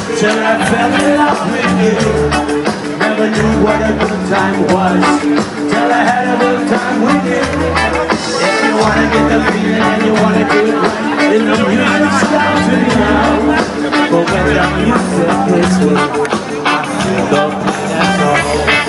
till I fell in love with you. Never knew what a good time was till I had a good time with you. If you wanna get the feeling and you wanna do it right, then the music's down to me now. But when the music plays with me, I feel the pain, that's all.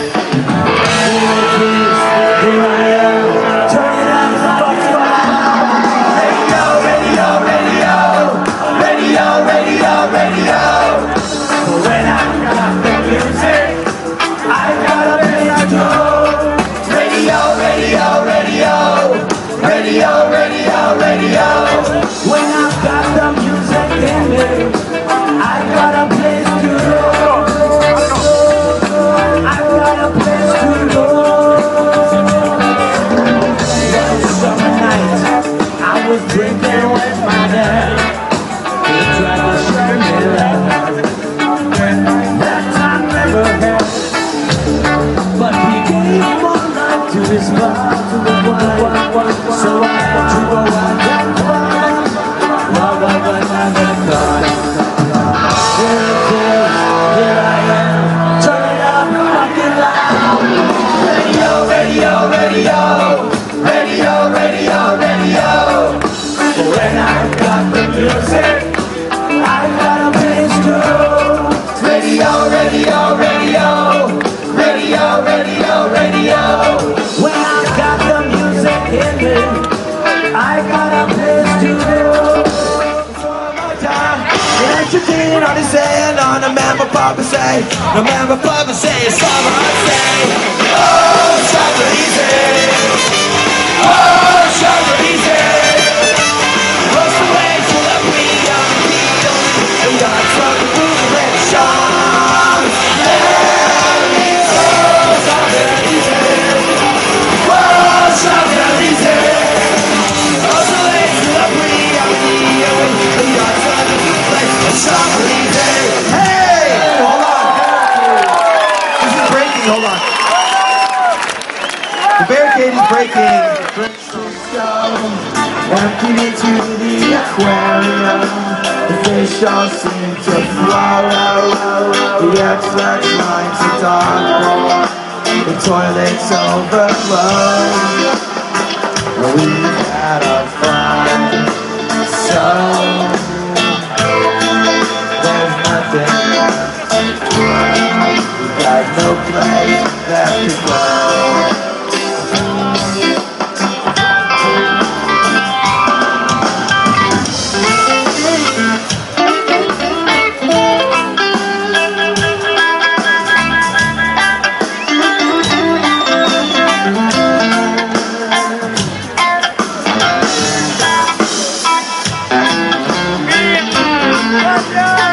Here I am, turn it up, fuck you up. Radio, radio, radio, radio, radio, radio. But when I got the music, I got a place to go. Radio, radio, radio, radio, radio, radio. When I got the music in me, I got a place to go. I got a place to go. One summer night, I was drinking with my dad. He tried to show me love that I never had, but he gave more love to his bottle of wine. So I had to go out and find love of another kind. Here it is, here I am, turn it up fucking loud. Radio, radio, radio, radio, radio, radio. When I got the music, I got a place to go. Radio, radio, radio, radio, radio, radio. When I got the music in me, I got a place to go. Electrocuted on his hand, on a man, but Papa say, no man, but Papa say, it's summer, I say. Oh, summer easy. Oh, summer easy. Roast away till the breeze on the beat. And we are trucking through the red shine. Oh, summer easy. Oh, summer easy. Roast away till the breeze on the beat. And we are trucking through the red summer easy. Hey! Hold on. This is breaking, hold on. The barricade is breaking. Empty into the aquarium. The fish all seem to flow. The X-Lax lines are dark. The toilets overflow. We've had our fun. So there's nothing left. We've got no place left to go. Yeah!